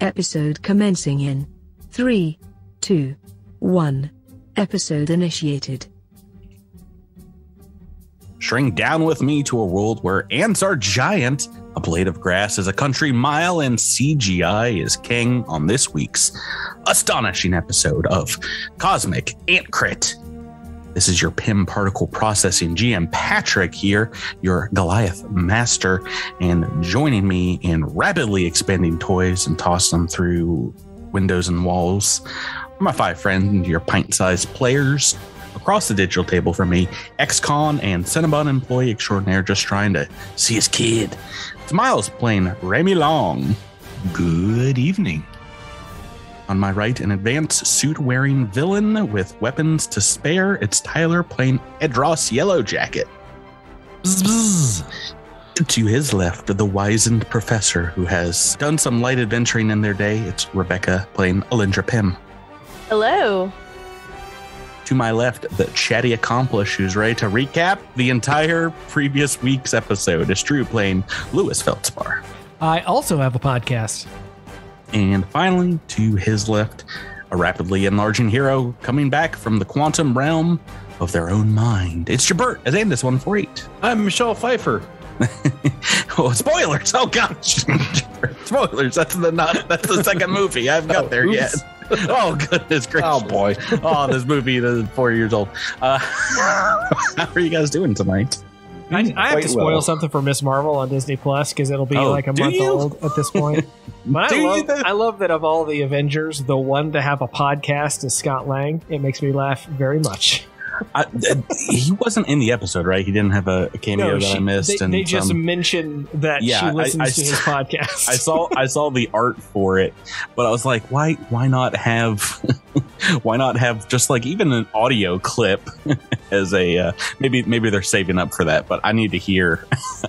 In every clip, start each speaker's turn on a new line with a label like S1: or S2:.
S1: Episode commencing in 3, 2, 1. Episode initiated.
S2: Shrink down with me to a world where ants are giant, a blade of grass is a country mile, and CGI is king on this week's astonishing episode of Cosmic Ant Crit. This is your PIM particle processing GM Patrick here, your Goliath master, and joining me in rapidly expanding toys and toss them through windows and walls are my 5 friends, your pint-sized players. Across the digital table from me, ex-con and Cinnabon employee extraordinaire just trying to see his kid. It's Miles playing Remy Long. Good evening. On my right, an advanced suit-wearing villain with weapons to spare. It's Tyler playing Edros Yellowjacket. Bzz, bzz. To his left, the wizened professor who has done some light adventuring in their day. It's Rebecca playing Alindra Pym.
S3: Hello.
S2: To my left, the chatty accomplice who's ready to recap the entire previous week's episode. It's Drew playing Lewis Feldspar.
S4: I also have a podcast.
S2: And finally, to his left, a rapidly enlarging hero coming back from the quantum realm of their own mind. It's Jabert as Andis 148.
S5: I'm Michelle Pfeiffer.
S2: Oh, spoilers! Oh gosh, spoilers! That's the second movie. I haven't got there yet. Oh goodness gracious!
S5: Oh boy!
S2: Oh, this movie is 4 years old. How are you guys doing tonight?
S4: I have to spoil something for Miss Marvel on Disney Plus because it'll be like a month old at this point. But I love that of all the Avengers, the one to have a podcast is Scott Lang. It makes me laugh very much.
S2: He wasn't in the episode, right? He didn't have a cameo that I missed.
S4: They just mentioned that she listens to his podcast.
S2: I saw the art for it, but I was like, why not have just like even an audio clip as a maybe they're saving up for that, but I need to hear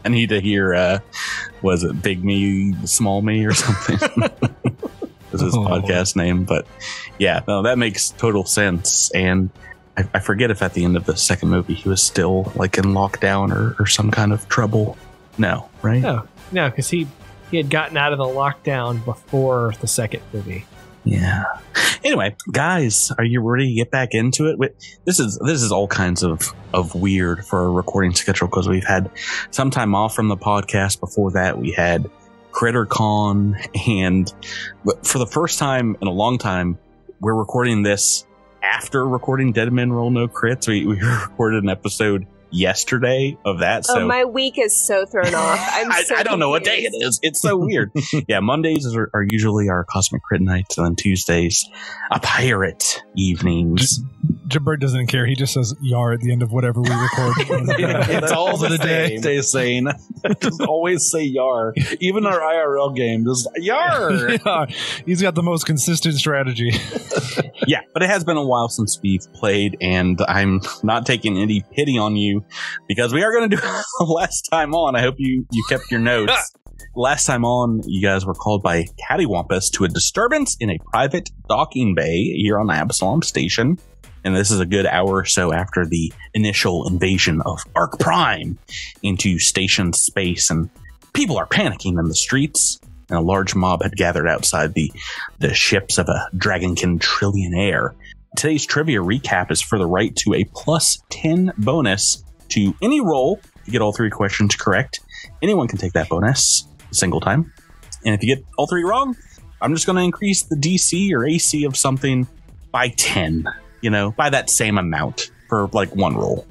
S2: was it Big Me, Small Me or something? This is his podcast name, but yeah, no, that makes total sense. And I forget if at the end of the second movie he was still like in lockdown or some kind of trouble. No, right?
S4: No, because he had gotten out of the lockdown before the second movie.
S2: Yeah. Anyway, guys, are you ready to get back into it? This is all kinds of weird for a recording schedule because we've had some time off from the podcast. Before that, we had CritterCon, and for the first time in a long time, we're recording this after recording Dead Men Roll No Crits. We recorded an episode yesterday of that. So
S3: my week is so thrown off.
S2: I don't know what day it is. It's so weird. Yeah, Mondays are usually our Cosmic Crit nights, and then Tuesdays a pirate evenings.
S6: Jabert doesn't care. He just says "yar" at the end of whatever we record.
S2: It's all the day.
S5: Stay sane. Just always say "yar." Even our IRL game, just "yar."
S6: Yeah, he's got the most consistent strategy.
S2: Yeah, but it has been a while since we've played, and I'm not taking any pity on you because we are going to do last time on. I hope you kept your notes. Last time on, you guys were called by Cattywampus to a disturbance in a private docking bay here on Absalom Station. And this is a good hour or so after the initial invasion of Arc Prime into station space, and people are panicking in the streets. And a large mob had gathered outside the ships of a Dragonkin trillionaire. Today's trivia recap is for the right to a +10 bonus to any roll. If you get all 3 questions correct, anyone can take that bonus a single time. And if you get all 3 wrong, I'm just going to increase the DC or AC of something by 10, by that same amount for like 1 roll.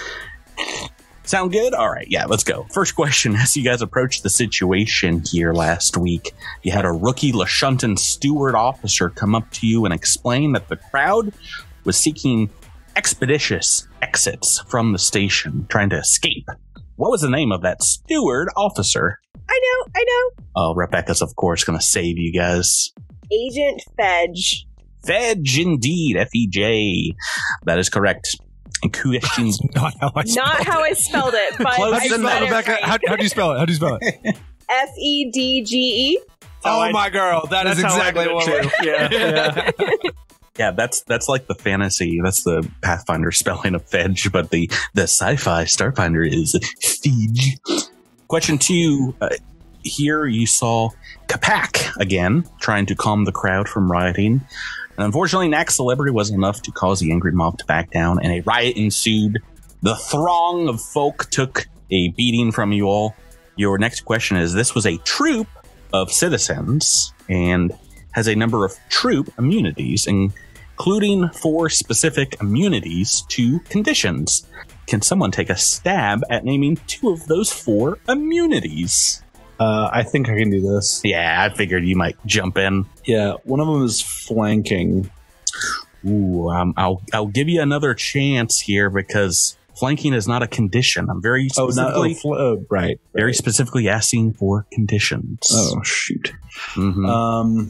S2: Sound good? All right, yeah, let's go. First question, as you guys approached the situation here last week, you had a rookie Lashunton steward officer come up to you and explain that the crowd was seeking expeditious exits from the station, trying to escape. What was the name of that steward officer?
S3: I know.
S2: Oh, Rebecca's, of course, going to save you guys.
S3: Agent Fedge.
S2: Fedge, indeed. F-E-J. That is correct.
S6: That's not how I spelled
S3: it. But
S6: close enough, Rebecca. Right. How do you spell it?
S3: F-E-D-G-E.
S6: Oh, my girl. That's exactly what we're...
S4: Yeah.
S2: Yeah, that's like the fantasy. That's the Pathfinder spelling of Fedge, but the sci-fi Starfinder is Fedge. Question 2. here you saw Capac again, trying to calm the crowd from rioting. And unfortunately, Nax Celebrity wasn't enough to cause the angry mob to back down, and a riot ensued. The throng of folk took a beating from you all. Your next question is, this was a troop of citizens and has a number of troop immunities, including 4 specific immunities to conditions. Can someone take a stab at naming 2 of those 4 immunities?
S5: I think I can do this.
S2: Yeah, I figured you might jump in.
S5: Yeah, one of them is flanking.
S2: Ooh, I'll give you another chance here because flanking is not a condition. I'm very specifically,
S5: right.
S2: Very specifically asking for conditions.
S5: Oh shoot.
S2: Mm-hmm.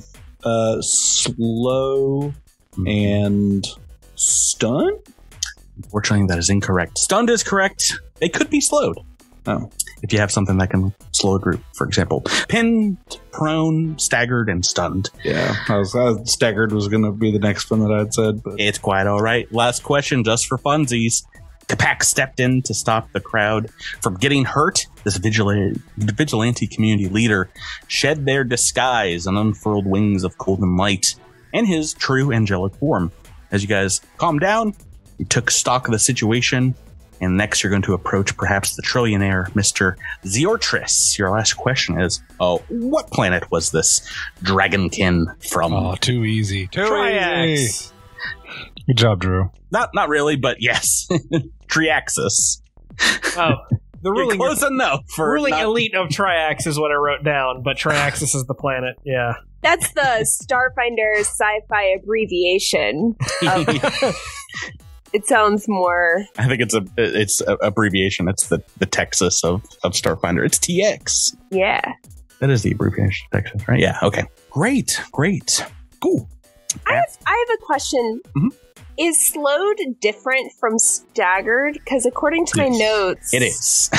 S5: Slow and stun.
S2: Unfortunately, that is incorrect. Stunned is correct. They could be slowed.
S5: Oh.
S2: If you have something that can slow a group, for example. Pinned, prone, staggered, and stunned.
S5: Yeah, staggered was going to be the next one that I'd said. But
S2: it's quite all right. Last question, just for funsies. Capac stepped in to stop the crowd from getting hurt. This vigilante community leader shed their disguise and unfurled wings of golden light and his true angelic form. As you guys calmed down, you took stock of the situation. And next, you're going to approach perhaps the trillionaire, Mr. Ziortris. Your last question is, what planet was this Dragonkin from?
S6: Oh, too easy.
S4: Triax.
S6: Easy. Good job, Drew.
S2: Not really, but yes. Triaxis.
S4: Oh, the ruling
S2: close enough for
S4: ruling elite of Triax is what I wrote down, but Triaxis is the planet. Yeah.
S3: That's the Starfinder sci-fi abbreviation. It sounds more.
S2: I think it's a abbreviation. It's the Texas of Starfinder. It's TX.
S3: Yeah.
S2: That is the abbreviation of Texas, right? Yeah. Okay. Great. Cool.
S3: I have a question.
S2: Mm-hmm.
S3: Is slowed different from staggered? Because according to my notes,
S2: it is.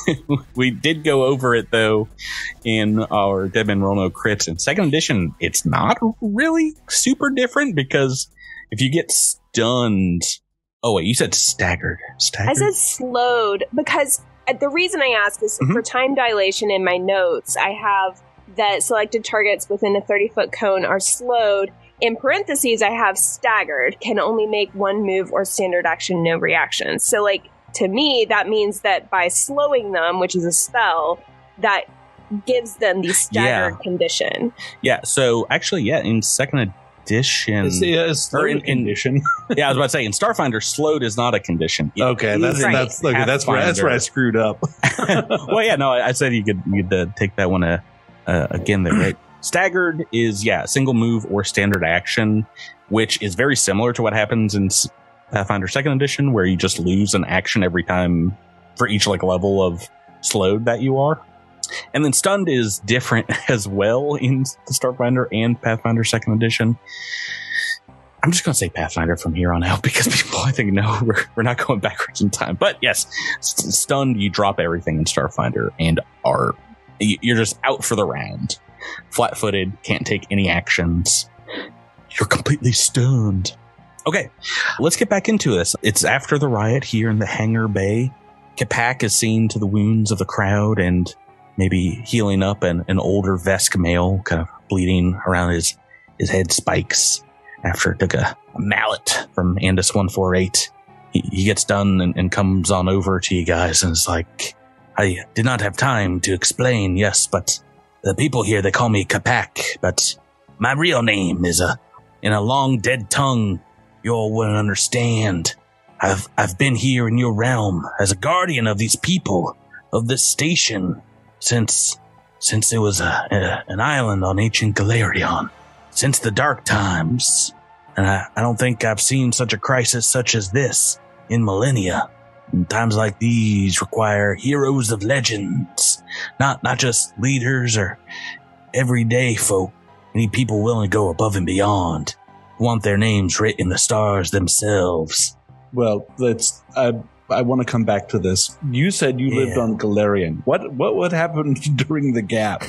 S2: We did go over it though in our Deadman Rono crits. In second edition, it's not really super different because if you get stunned. Oh, wait, you said staggered.
S3: I said slowed because the reason I ask is for time dilation in my notes, I have that selected targets within a 30-foot cone are slowed. In parentheses, I have staggered, can only make 1 move or standard action, no reaction. So, to me, that means that by slowing them, which is a spell, that gives them the staggered condition.
S2: Yeah, so actually, in second edition.
S5: It's in condition.
S2: Yeah, I was about to say in Starfinder, slowed is not a condition.
S5: Okay, that's where I screwed up.
S2: Well, yeah, no, I said you could take that one again there, right? Staggered is single move or standard action, which is very similar to what happens in Pathfinder Second Edition, where you just lose an action every time for each level of slowed that you are. And then stunned is different as well in the Starfinder and Pathfinder 2nd Edition. I'm just going to say Pathfinder from here on out because people, I think, know we're not going backwards in time. But yes, stunned, you drop everything in Starfinder and you're just out for the round. Flat-footed, can't take any actions. You're completely stunned. Okay, let's get back into this. It's after the riot here in the Hangar Bay. Capac is seen to the wounds of the crowd and maybe healing up an older Vesk male, kind of bleeding around his head spikes after it took a mallet from Andis 148. He gets done and comes on over to you guys and is like, I did not have time to explain, yes, but the people here, they call me Capac, but my real name is in a long dead tongue you all wouldn't understand. I've been here in your realm as a guardian of these people, of this station, since it was an island on ancient Galarion, since the dark times. And I don't think I've seen such a crisis such as this in millennia. And times like these require heroes of legends, not just leaders or everyday folk. We need people willing to go above and beyond, who want their names written in the stars themselves.
S5: Well, I want to come back to this. You said you lived on Galarian. What happened during the gap?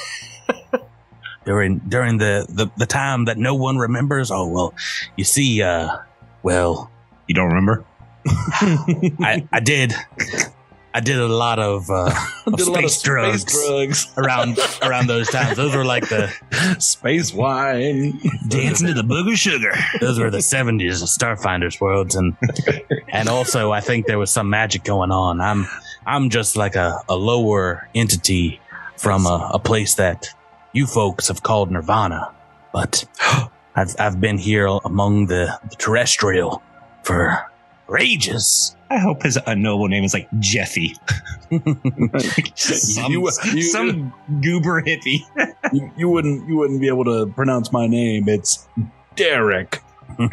S2: During the time that no one remembers? Oh, well, you see, you don't remember? I did.
S7: I did a lot of space drugs around those times. Those were like the
S5: space wine,
S7: dancing to the booger sugar. Those were the 70s Starfinder's worlds, and also I think there was some magic going on. I'm just like a lower entity from a place that you folks have called Nirvana, but I've been here among the terrestrial for ages.
S8: I hope his unknowable name is like Jeffy. some goober hippie.
S5: you wouldn't be able to pronounce my name. It's Derek.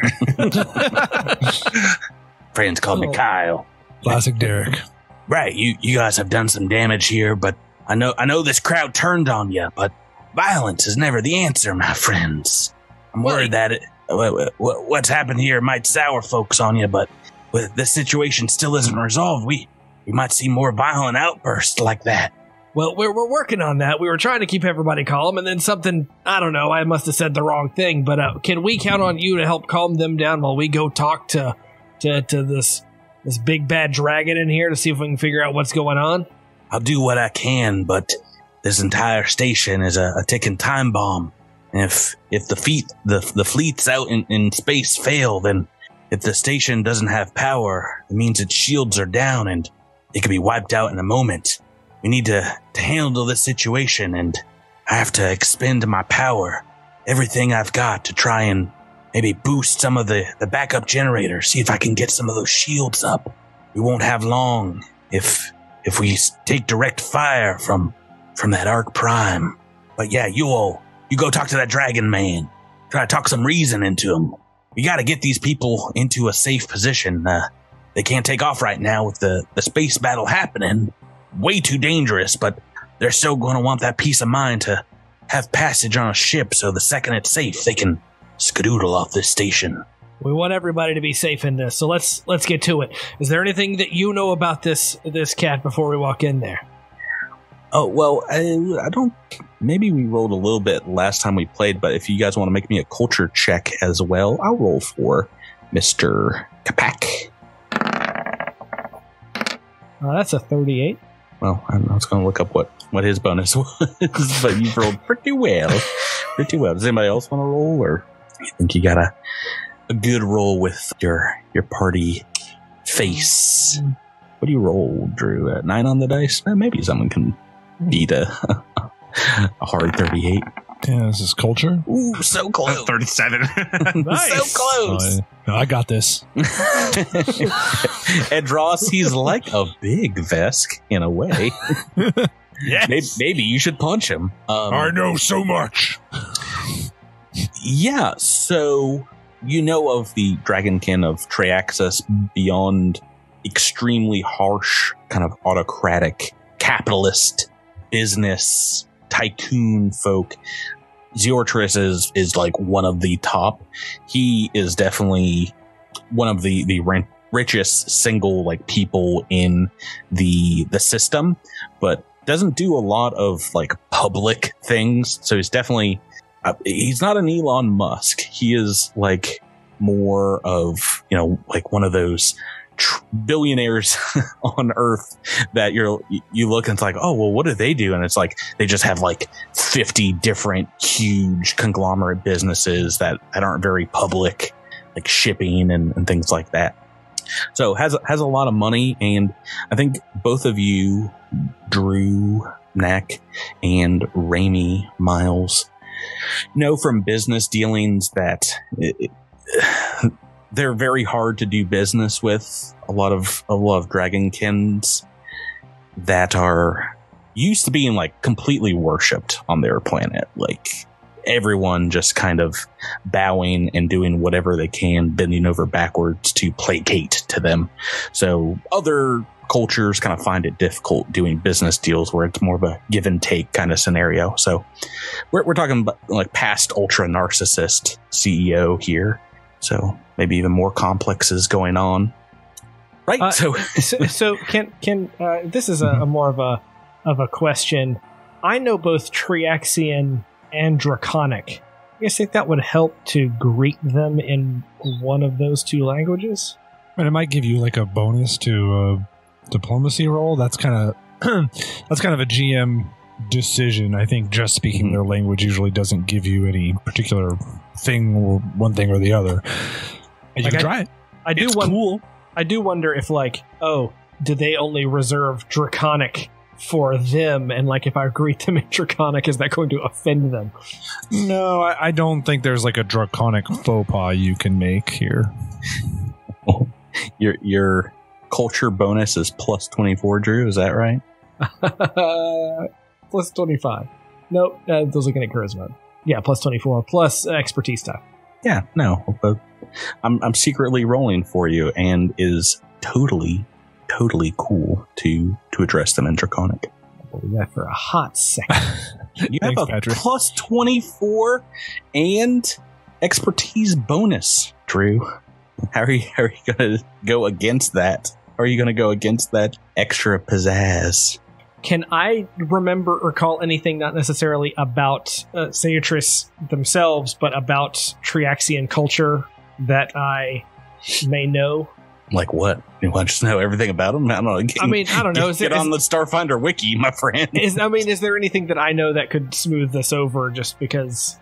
S7: Friends call me Kyle.
S6: Classic Derek.
S7: Right, you guys have done some damage here, but I know this crowd turned on you, but violence is never the answer, my friends. I'm worried that what's happened here might sour folks on you, but with this situation still isn't resolved, we might see more violent outbursts like that.
S4: Well, we're working on that. We were trying to keep everybody calm, and then something, I don't know, I must have said the wrong thing, but can we count on you to help calm them down while we go talk to this big bad dragon in here to see if we can figure out what's going on?
S7: I'll do what I can, but this entire station is a ticking time bomb. And if the fleets out in space fail, then if the station doesn't have power, it means its shields are down and it can be wiped out in a moment. We need to handle this situation, and I have to expend my power, everything I've got, to try and maybe boost some of the backup generators, see if I can get some of those shields up. We won't have long if we take direct fire from that Arc Prime. But yeah, you go talk to that dragon man. Try to talk some reason into him. We got to get these people into a safe position. They can't take off right now with the space battle happening. Way too dangerous, but they're still going to want that peace of mind to have passage on a ship, so the second it's safe, they can skedoodle off this station.
S4: We want everybody to be safe in this, so let's get to it. Is there anything that you know about this cat before we walk in there?
S2: Oh, well, I don't... Maybe we rolled a little bit last time we played, but if you guys want to make me a culture check as well, I'll roll for Mr. Kapak.
S4: That's a 38.
S2: Well, I was going to look up what his bonus was, but you've rolled pretty well. Pretty well. Does anybody else want to roll, or you think you got a good roll with your party face? What do you roll, Drew? 9 on the dice? Maybe someone can beat a hard 38.
S6: Yeah, this is culture.
S2: Ooh, so close.
S8: 37.
S4: Nice.
S2: So close.
S6: No, I got this.
S2: And Ross, he's like a big Vesk in a way.
S6: Yes.
S2: Maybe you should punch him.
S6: I know so much.
S2: Yeah, so you know of the Dragonkin of Triaxis beyond extremely harsh, kind of autocratic, capitalist, business, tycoon folk. Zeortris is like one of the top. He is definitely one of the richest single like people in the system, but doesn't do a lot of like public things. So he's definitely he's not an Elon Musk. He is like more of, like one of those billionaires on Earth that you look and it's like, oh, well, what do they do? And it's like they just have like 50 different huge conglomerate businesses that aren't very public, like shipping and things like that. So has a lot of money, and I think both of you, Drew, Knack, and Raimi Miles, know from business dealings that they're very hard to do business with. A lot of Dragonkins that are used to being like completely worshipped on their planet. Like everyone just kind of bowing and doing whatever they can, bending over backwards to placate to them. So other cultures kind of find it difficult doing business deals where it's more of a give and take kind of scenario. So we're talking about like past ultra narcissist CEO here. So maybe even more complexes going on, right?
S4: So can this is a more of a question. I know both Triaxian and Draconic. I guess think that would help to greet them in one of those two languages.
S6: And it might give you like a bonus to diplomacy roll? That's kind of a GM decision. I think just speaking their language usually doesn't give you any particular thing or one thing or the other. And you can try it.
S4: I do wonder if do they only reserve Draconic for them, and if I greet them in Draconic, is that going to offend them?
S6: No, I don't think there's a Draconic faux pas you can make here.
S2: Your culture bonus is plus 24, Drew, is that right?
S4: Plus 25. Nope, those looking at charisma. Yeah, plus 24, plus expertise stuff.
S2: Yeah, no, but I'm secretly rolling for you, and is totally cool to address them in Draconic.
S4: I'll believe that for a hot second.
S2: You have
S6: Patrick.
S2: Plus 24 and expertise bonus, Drew. How are you going to go against that? How are you going to go against that extra pizzazz?
S4: Can I remember or recall anything not necessarily about Seatris themselves, but about Triaxian culture that I may know?
S2: Like what? You want to just know everything about them? I don't know.
S4: I don't know.
S2: Get on the Starfinder wiki, my friend.
S4: Is there anything that I know that could smooth this over just because,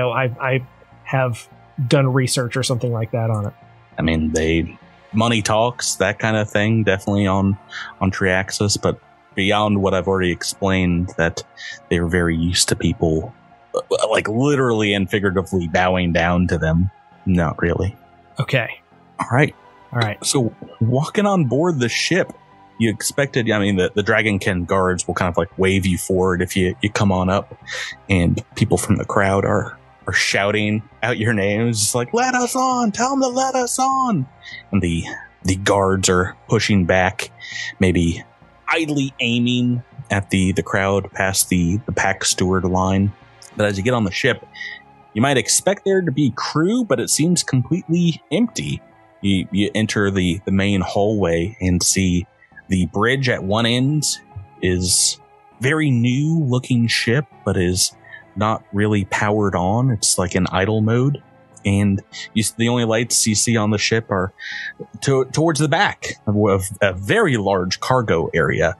S4: I have done research or something like that on it?
S2: I mean, money talks, that kind of thing, definitely on Triaxis, but beyond what I've already explained, that they're very used to people, literally and figuratively bowing down to them. Not really.
S4: Okay.
S2: All right.
S5: So
S2: walking on board the ship, you expected, the Dragonkin guards will kind of wave you forward if you come on up, and people from the crowd are shouting out your names, just let us on, tell them to let us on. And the guards are pushing back, maybe idly aiming at the crowd past the pack steward line. But as you get on the ship, you might expect there to be crew, but it seems completely empty. You enter the main hallway and see the bridge at one end is very new looking ship, but is not really powered on. It's in idle mode. And the only lights you see on the ship are towards the back of a very large cargo area.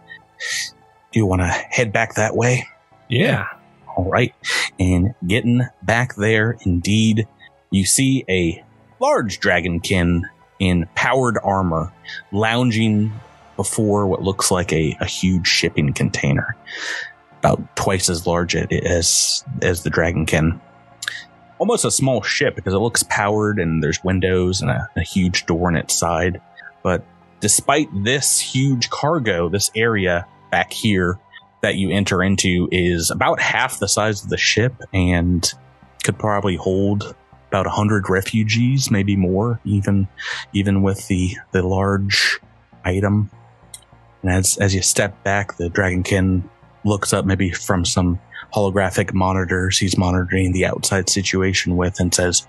S2: Do you want to head back that way?
S4: Yeah.
S2: All right. And getting back there, indeed, you see a large Dragonkin in powered armor lounging before what looks like a huge shipping container, about twice as large as the Dragonkin. Almost a small ship because it looks powered and there's windows and a huge door in its side. But despite this huge cargo, this area back here that you enter into is about half the size of the ship and could probably hold about 100 refugees, maybe more, even with the large item. And as you step back, the Dragonkin looks up maybe from some holographic monitors he's monitoring the outside situation with and says,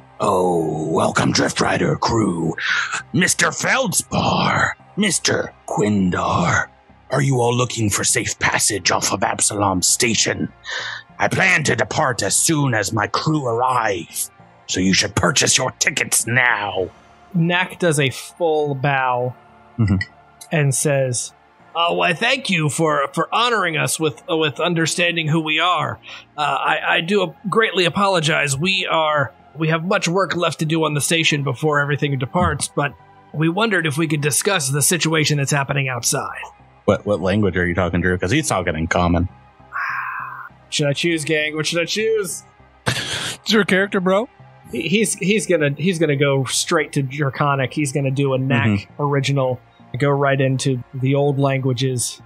S2: "Oh, welcome, Drift Rider crew. Mr. Feldspar, Mr. Quindar. Are you all looking for safe passage off of Absalom Station? I plan to depart as soon as my crew arrive, so you should purchase your tickets now."
S4: Knack does a full bow and says, "Oh, I thank you for honoring us with understanding who we are. I do greatly apologize. We have much work left to do on the station before everything departs, but we wondered if we could discuss the situation that's happening outside."
S2: What language are you talking, Drew? Because he's talking in common.
S4: Should I choose, gang? What should I choose?
S6: It's your character, bro.
S4: He's gonna go straight to Draconic. He's gonna do a Knack original. Go right into the old languages.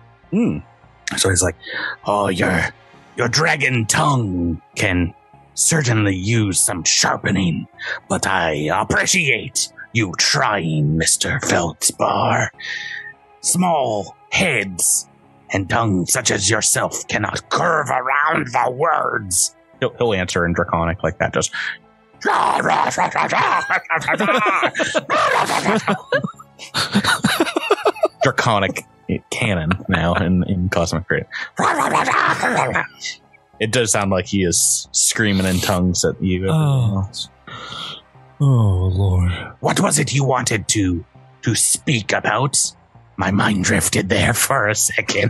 S7: So he's like, "Oh, your dragon tongue can certainly use some sharpening, but I appreciate you trying, Mr. Feldspar. Small heads and tongues such as yourself cannot curve around the words."
S2: He'll answer in Draconic like that, just... Draconic canon now in Cosmic Grid. It does sound like he is screaming in tongues at you.
S6: Oh, Lord.
S7: What was it you wanted to speak about? My mind drifted there for a second.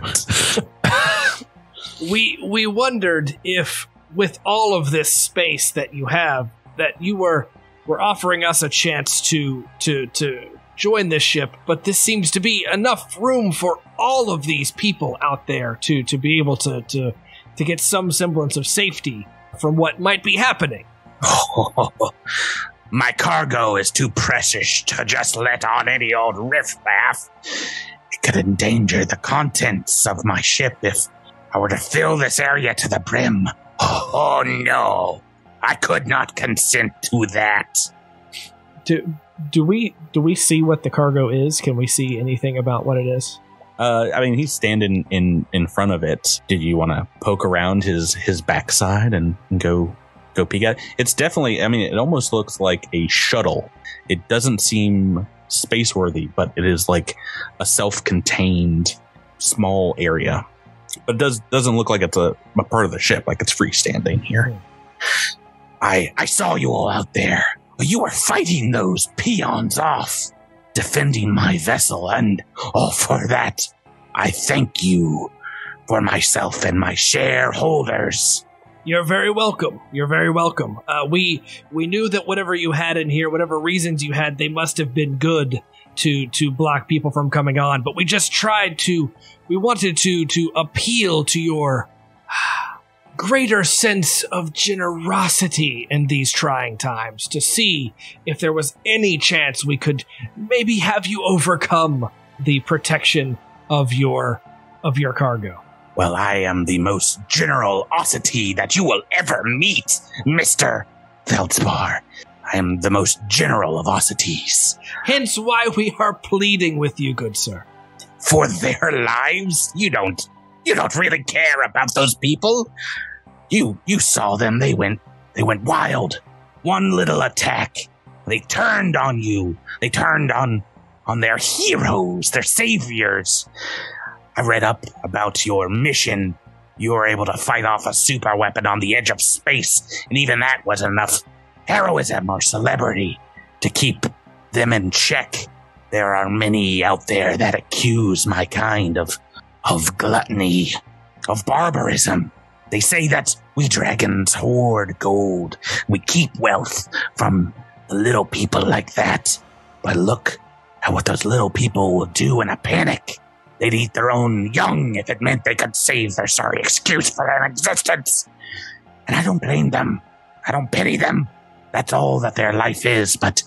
S4: We wondered if, with all of this space that you have, that you were offering us a chance to join this ship, but this seems to be enough room for all of these people out there to be able to get some semblance of safety from what might be happening.
S7: My cargo is too precious to just let on any old riffraff. It could endanger the contents of my ship if I were to fill this area to the brim. Oh no, I could not consent to that.
S4: Do we see what the cargo is? Can we see anything about what it is?
S2: I mean, he's standing in front of it. Did you want to poke around his backside and go peek at it? It's definitely, I mean, it almost looks like a shuttle. It doesn't seem space-worthy, but it is like a self-contained small area. But it doesn't look like it's a part of the ship, like it's freestanding here.
S7: I saw you all out there. You were fighting those peons off, defending my vessel, and all for that, I thank you for myself and my shareholders.
S4: You're very welcome. You're very welcome. We knew that whatever you had in here, whatever reasons you had, they must have been good to block people from coming on. But we just we wanted to appeal to your greater sense of generosity in these trying times, to see if there was any chance we could maybe have you overcome the protection of your cargo.
S7: Well, I am the most generosity that you will ever meet, Mr. Feldspar. I am the most general of osities.
S4: Hence why we are pleading with you, good sir.
S7: For their lives? You don't really care about those people. You saw them. They went wild. One little attack. They turned on you. They turned on their heroes, their saviors. I read up about your mission. You were able to fight off a super weapon on the edge of space, and even that wasn't enough heroism or celebrity to keep them in check. There are many out there that accuse my kind of gluttony, of barbarism. They say that we dragons hoard gold. We keep wealth from the little people like that. But look at what those little people will do in a panic. They'd eat their own young if it meant they could save their sorry excuse for their existence. And I don't blame them. I don't pity them. That's all that their life is. But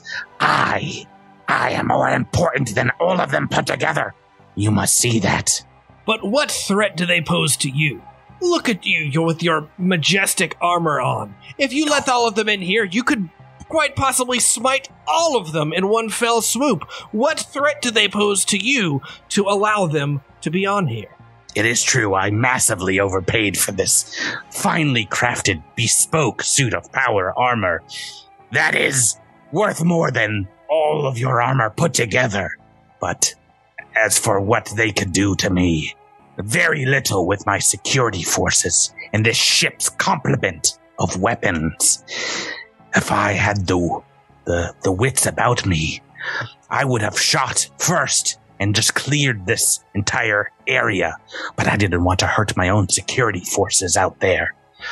S7: I am more important than all of them put together. You must see that.
S4: But what threat do they pose to you? Look at you with your majestic armor on. If you let all of them in here, you could quite possibly smite all of them in one fell swoop. What threat do they pose to you to allow them to be on here?
S7: It is true, I massively overpaid for this finely crafted, bespoke suit of power armor. That is worth more than all of your armor put together. But as for what they could do to me, very little with my security forces and this ship's complement of weapons. If I had the wits about me, I would have shot first and just cleared this entire area. But I didn't want to hurt my own security forces out there.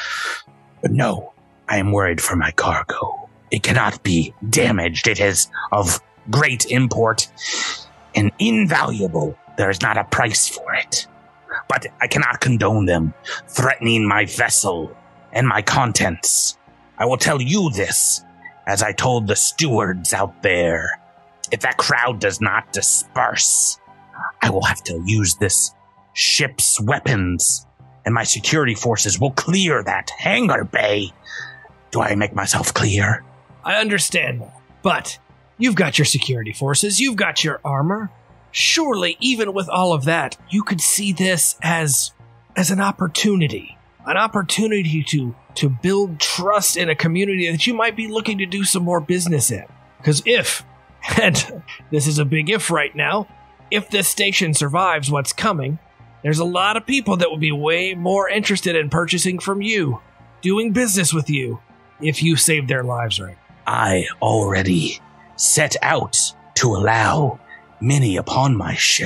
S7: But no, I am worried for my cargo. It cannot be damaged. It is of great import and invaluable. There is not a price for it. But I cannot condone them threatening my vessel and my contents. I will tell you this, as I told the stewards out there. If that crowd does not disperse, I will have to use this ship's weapons, and my security forces will clear that hangar bay. Do I make myself clear?
S4: I understand that, but you've got your security forces, you've got your armor. Surely, even with all of that, you could see this as an opportunity. An opportunity to build trust in a community that you might be looking to do some more business in. Because if, and this is a big if right now, if this station survives what's coming, there's a lot of people that will be way more interested in purchasing from you, doing business with you, if you save their lives right.
S7: I already set out to allow many upon my ship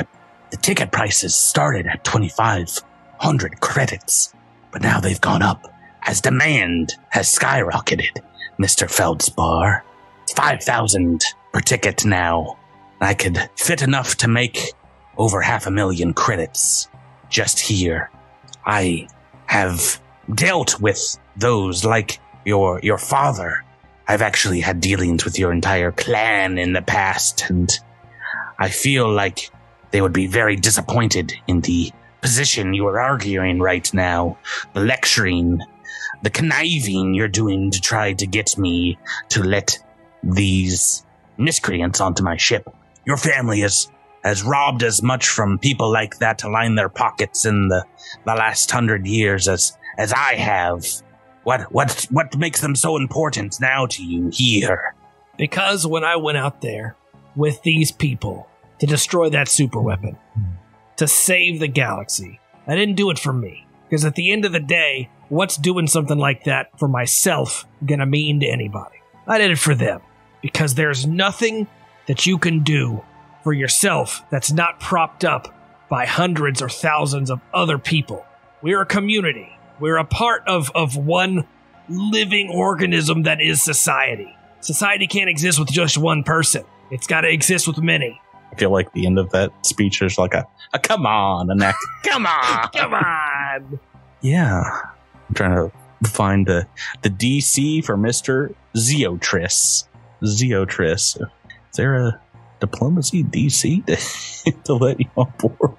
S7: the ticket prices started at 2,500 credits, but now they've gone up as demand has skyrocketed, Mr. Feldspar. It's 5,000 per ticket now. I could fit enough to make over 500,000 credits just here. I have dealt with those like your father. I've actually had dealings with your entire clan in the past, and I feel like they would be very disappointed in the position you are arguing right now, the lecturing, the conniving you're doing to try to get me to let these miscreants onto my ship. Your family has robbed as much from people like that to line their pockets in the last 100 years as I have. What makes them so important now to you here?
S4: Because when I went out there with these people to destroy that super weapon, to save the galaxy, I didn't do it for me. Because at the end of the day, what's doing something like that for myself gonna mean to anybody? I did it for them. Because there's nothing that you can do for yourself that's not propped up by hundreds or thousands of other people. We're a community. We're a part of one living organism that is society. Society can't exist with just one person. It's got to exist with many.
S2: I feel like the end of that speech is like a come on, and that come on,
S4: come on.
S2: Yeah, I'm trying to find the DC for Mr. Zeotris. Zeotris. Is there a diplomacy DC to let you on board?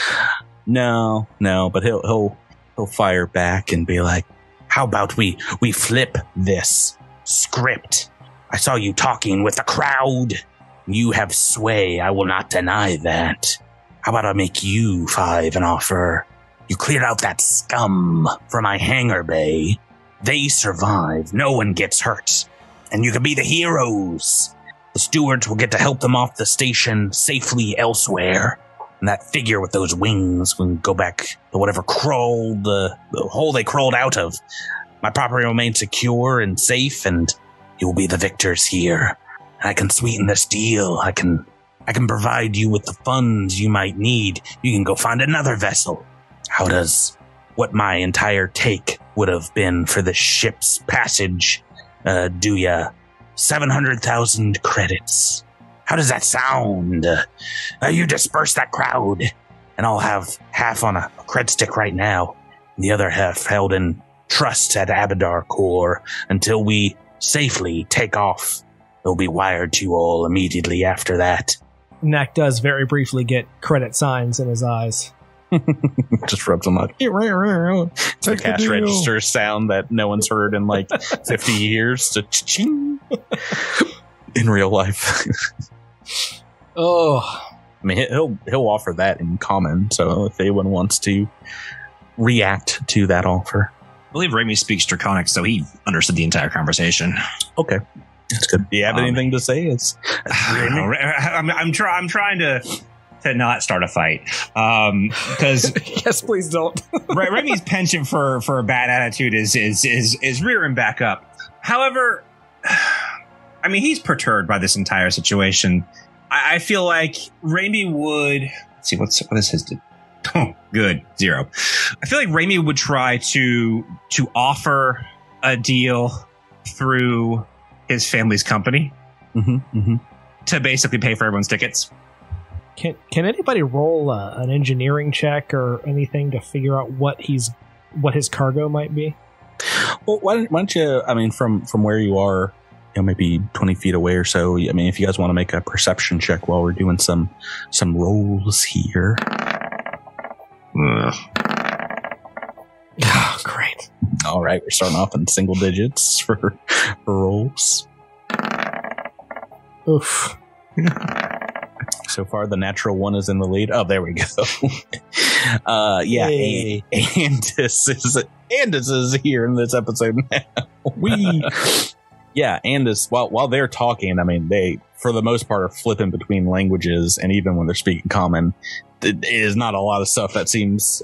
S2: No, but he'll fire back and be like, how about we flip this script? I saw you talking with the crowd. You have sway. I will not deny that. How about I make you 5 an offer? You clear out that scum from my hangar bay. They survive. No one gets hurt. And you can be the heroes. The stewards will get to help them off the station safely elsewhere. And that figure with those wings can go back to whatever crawled, the hole they crawled out of. My property will remain secure and safe, and you will be the victors here. And I can sweeten this deal. I can provide you with the funds you might need. You can go find another vessel. How does what my entire take would have been for the ship's passage do ya? 700,000 credits. How does that sound? You disperse that crowd, and I'll have half on a cred stick right now, and the other half held in trust at Abadar Core until we safely take off. They'll be wired to you all immediately after that.
S4: Knack does very briefly get credit signs in his eyes.
S2: Just rubs them like it's a cash register sound that no one's heard in like 50 years. To ching in real life.
S4: Oh,
S2: I mean, he'll offer that in common. So if anyone wants to react to that offer,
S8: I believe Raimi speaks Draconic, so he understood the entire conversation.
S2: Okay, that's good. Do you have anything to say?
S8: I'm trying to not start a fight because
S4: yes, please don't.
S8: Raimi's penchant for a bad attitude is rearing back up. However, I mean, he's perturbed by this entire situation. I feel like Raimi would... Let's see, what is his... Oh, good. 0. I feel like Raimi would try to offer a deal through his family's company to basically pay for everyone's tickets.
S4: Can anybody roll an engineering check or anything to figure out what his cargo might be?
S2: Well, why don't you... I mean, from where you are... maybe 20 feet away or so. I mean, if you guys want to make a perception check while we're doing some rolls here.
S4: Oh, great.
S2: All right, we're starting off in single digits for rolls.
S4: Oof.
S2: So far, the natural 1 is in the lead. Oh, there we go. Yeah, Andis is here in this episode now. Yeah, and while they're talking, I mean, they, for the most part, are flipping between languages, and even when they're speaking common, it is not a lot of stuff that seems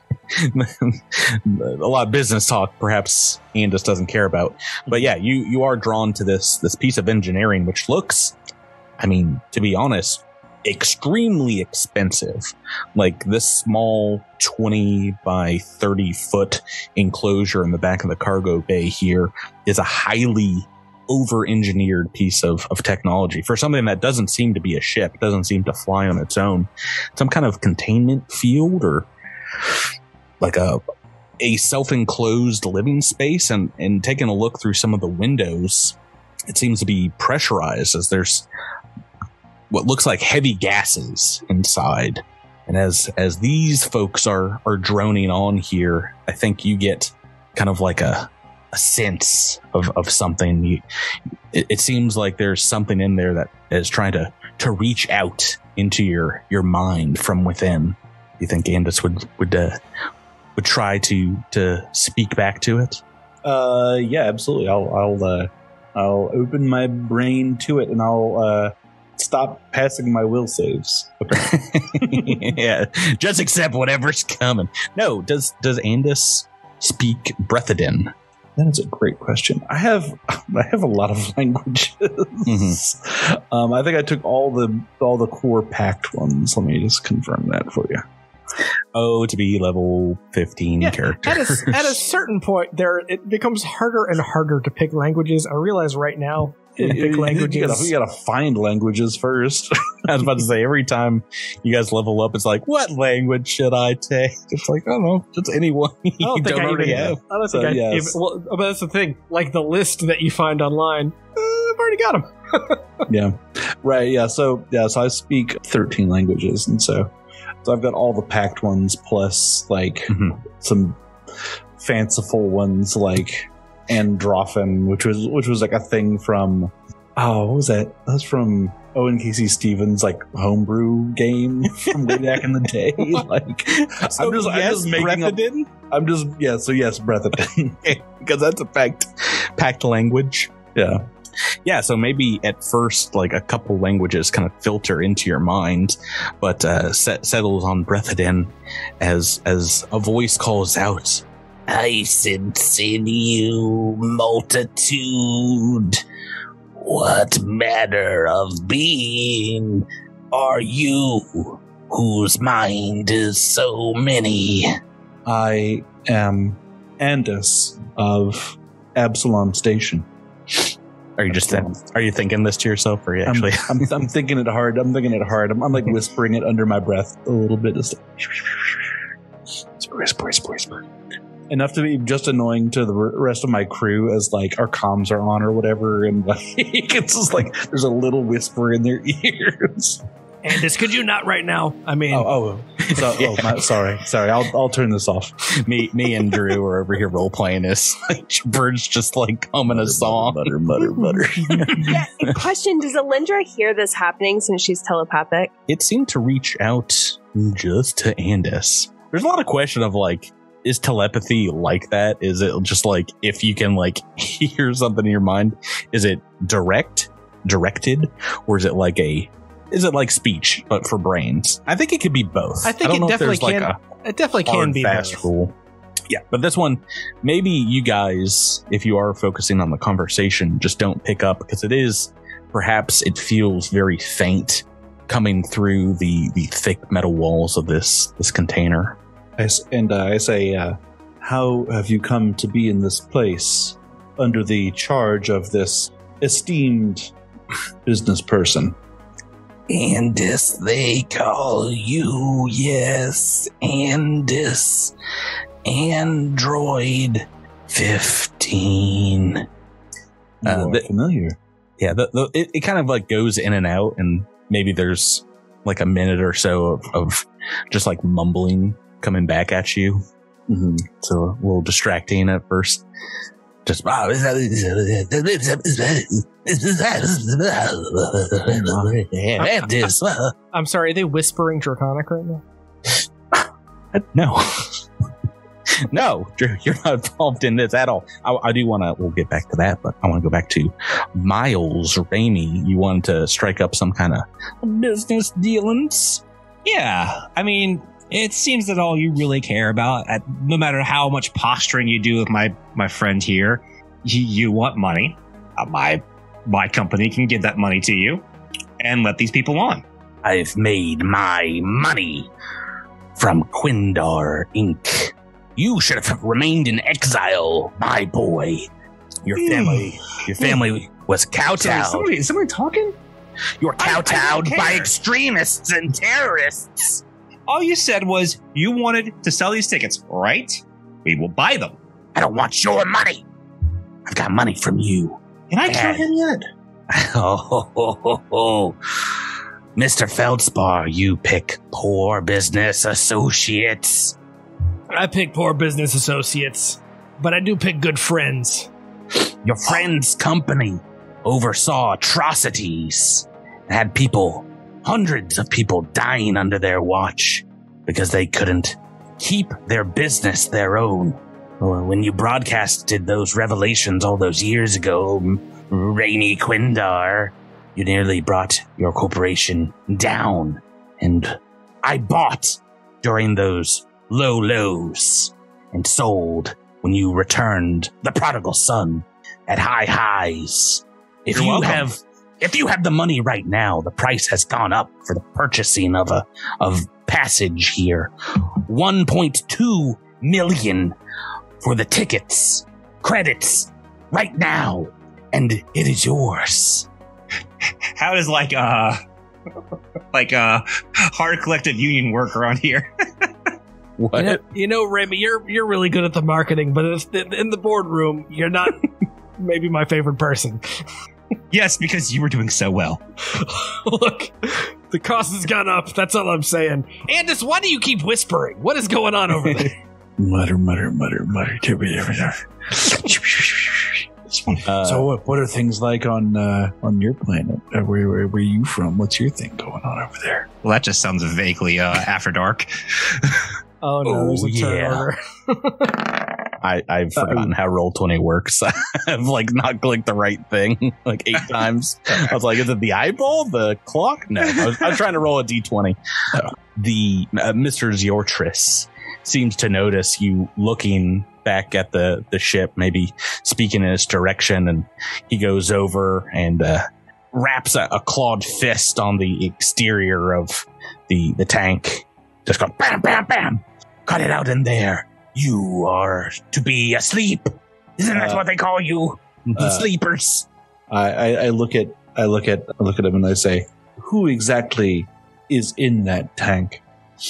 S2: a lot of business talk, perhaps Andis doesn't care about. But yeah, you are drawn to this piece of engineering, which looks, I mean, to be honest, extremely expensive. Like this small 20 by 30 foot enclosure in the back of the cargo bay here is a highly over-engineered piece of technology for something that doesn't seem to be a ship, doesn't seem to fly on its own. Some kind of containment field or like a self-enclosed living space. And taking a look through some of the windows, it seems to be pressurized as there's what looks like heavy gases inside. And as these folks are droning on here, I think you get kind of like a sense of something. It seems like there's something in there that is trying to reach out into your mind from within. You think Andis would try to speak back to it?
S5: Yeah, absolutely. I'll open my brain to it, and I'll stop passing my will saves. Okay.
S2: Yeah, just accept whatever's coming. No, does Andis speak Breathedin?
S5: That is a great question. I have a lot of languages. Mm-hmm. I think I took all the core packed ones. Let me just confirm that for you.
S2: Oh, to be level 15 characters.
S4: At a certain point, it becomes harder and harder to pick languages. I realize right now, pick languages.
S5: You gotta find languages first.
S2: I was about to say, every time you guys level up, it's like, what language should I take? It's like, I don't know, just anyone you don't already have.
S4: I don't think but that's the thing. Like the list that you find online, I've already got them.
S5: Yeah, right. Yeah, so I speak 13 languages, and so I've got all the packed ones plus like some fanciful ones like Androphin, which was like a thing from what was that? That was from Owen Casey Stevens' like homebrew game from way back in the day. Like
S2: so I'm just making up.
S5: Yes, Breathedin.
S2: Because that's a packed language.
S5: Yeah.
S2: Yeah, so maybe at first, like a couple languages kind of filter into your mind, but settles on Breathedin as a voice calls out, "I sense in you multitude. What manner of being are you, whose mind is so many?"
S5: I am Andis of Absalom Station.
S2: Are you thinking this to yourself, or are you actually?
S5: I'm thinking it hard. I'm like whispering it under my breath a little bit. Just whisper. Enough to be just annoying to the rest of my crew as like our comms are on or whatever, and like it's just like there's a little whisper in their ears.
S4: Andis, could you not right now? I mean,
S5: sorry. I'll turn this off.
S2: Me and Drew are over here role playing this. Like, Bird's just like humming a song.
S5: Mutter.
S3: Yeah. Question: does Alindra hear this happening since she's telepathic?
S2: It seemed to reach out just to Andis. There's a lot of question of like, is telepathy like that? Is it just like if you can like hear something in your mind? Is it directed, or is it like speech but for brains? I think it could be both.
S4: I think it definitely can. It definitely can be
S2: fast
S4: both.
S2: Rule. Yeah, but this one, maybe you guys, if you are focusing on the conversation, just don't pick up because perhaps it feels very faint coming through the thick metal walls of this container.
S5: I say, how have you come to be in this place under the charge of this esteemed business person?
S7: Andis, they call you, yes, Andis. Android 15.
S5: Familiar.
S2: Yeah, it kind of like goes in and out, and maybe there's like a minute or so of just like mumbling coming back at you. Mm-hmm. So a little distracting at first. Just
S4: I'm sorry, are they whispering Draconic right now?
S2: No. No, Drew, you're not involved in this at all. I do want to, we'll get back to that, but I want to go back to Miles Ramey. You wanted to strike up some kind of business dealings?
S8: Yeah, I mean, it seems that all you really care about, no matter how much posturing you do with my friend here, you want money. My company can give that money to you and let these people on.
S7: I've made my money from Quindar Inc. You should have remained in exile, my boy. Your family was kowtowed.
S8: Is somebody talking?
S7: You were kowtowed by extremists and terrorists.
S8: All you said was you wanted to sell these tickets, right? We will buy them.
S7: I don't want your money. I've got money from you.
S8: Can I kill him yet?
S7: Oh, Mr. Feldspar, you pick poor business associates.
S4: I pick poor business associates, but I do pick good friends.
S7: Your friend's company oversaw atrocities, had hundreds of people dying under their watch because they couldn't keep their business their own. When you broadcasted those revelations all those years ago, Rainy Quindar, you nearly brought your corporation down. And I bought during those low lows and sold when you returned the prodigal son at high highs. If you have the money right now, the price has gone up for the purchasing of passage here. 1.2 million for the tickets, credits, right now, and it is yours.
S8: How does like a hard collective union work around here?
S2: What?
S4: You know, Remy, you're really good at the marketing, but in the boardroom, you're not maybe my favorite person.
S8: Yes, because you were doing so well.
S4: Look, the cost has gone up. That's all I'm saying. Andis, why do you keep whispering? What is going on over there?
S5: Mutter. So what are things like on your planet? Where are you from? What's your thing going on over there?
S8: Well, that just sounds vaguely after dark.
S4: Oh no, there's a turn order.
S2: I've forgotten how Roll20 works. I've not clicked the right thing 8 times. I was like, is it the eyeball, the clock? No, I was trying to roll a d20. The Mr. Ziortris seems to notice you looking back at the ship, maybe speaking in its direction, and he goes over and wraps a clawed fist on the exterior of the tank. Just go bam, bam, bam. Cut it out in there. You are to be asleep. Isn't that what they call you? Sleepers.
S5: I look at him and I say, who exactly is in that tank?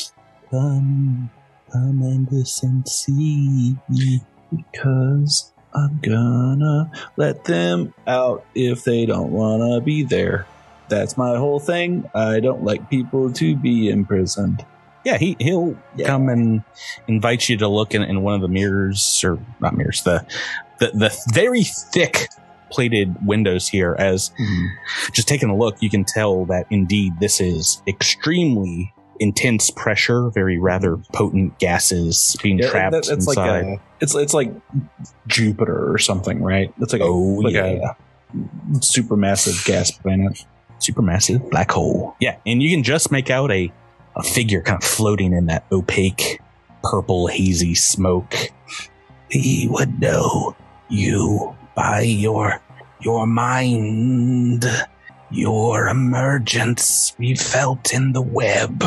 S5: Come and listen, see, because I'm gonna let them out if they don't wanna be there. That's my whole thing. I don't like people to be imprisoned.
S2: Yeah, he'll come and invite you to look in one of the mirrors, or not mirrors, the very thick plated windows here. As just taking a look, you can tell that indeed this is extremely intense pressure, very rather potent gases being trapped inside.
S5: It's like Jupiter or something, right? It's like a supermassive gas planet,
S2: supermassive black hole. Yeah, and you can just make out a figure kind of floating in that opaque, purple, hazy smoke.
S7: He would know you by your mind, your emergence we felt in the web,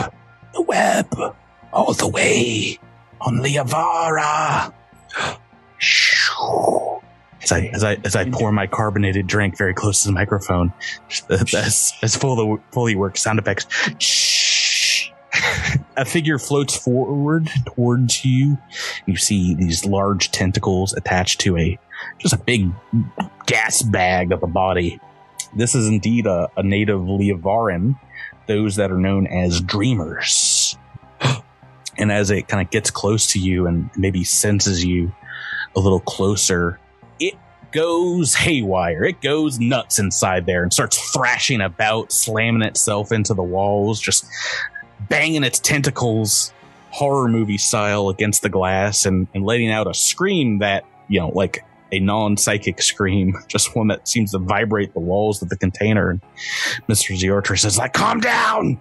S7: all the way on Liavara.
S2: As I pour my carbonated drink very close to the microphone, as fully worked sound effects. A figure floats forward towards you. You see these large tentacles attached to just a big gas bag of a body. This is indeed a native Liavaran, those that are known as dreamers. And as it kind of gets close to you and maybe senses you a little closer, it goes haywire. It goes nuts inside there and starts thrashing about, slamming itself into the walls, just banging its tentacles horror movie style against the glass and letting out a scream that, like a non-psychic scream, just one that seems to vibrate the walls of the container. And Mr. Ziortris is like, calm down!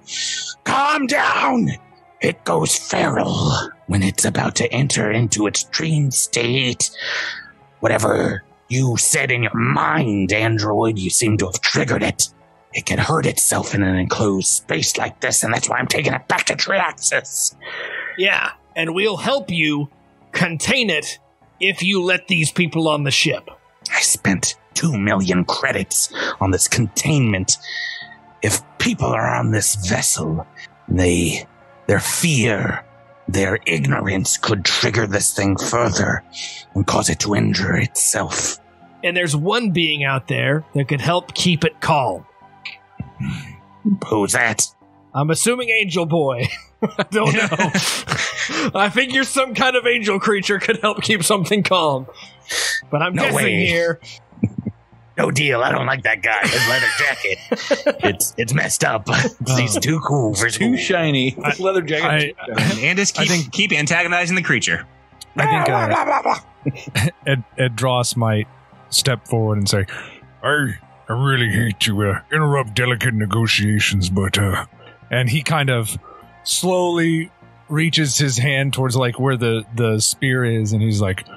S7: It goes feral when it's about to enter into its dream state. Whatever you said in your mind, android, you seem to have triggered it. it can hurt itself in an enclosed space like this, and that's why I'm taking it back to Triaxis.
S4: Yeah, and we'll help you contain it if you let these people on the ship.
S7: I spent 2 million credits on this containment. If people are on this vessel, their fear, their ignorance could trigger this thing further and cause it to injure itself.
S4: And there's one being out there that could help keep it calm.
S7: Who's that?
S4: I'm assuming Angel Boy. I don't know. I figure some kind of angel creature could help keep something calm. But I'm guessing here.
S7: No deal. I don't like that guy. His leather jacket. It's messed up. He's too cool for
S5: too shiny. Leather jacket.
S8: And just keep antagonizing the creature.
S6: I think Ed Dross might step forward and say, I really hate to interrupt delicate negotiations, but and he kind of slowly reaches his hand towards like where the spear is, and he's like,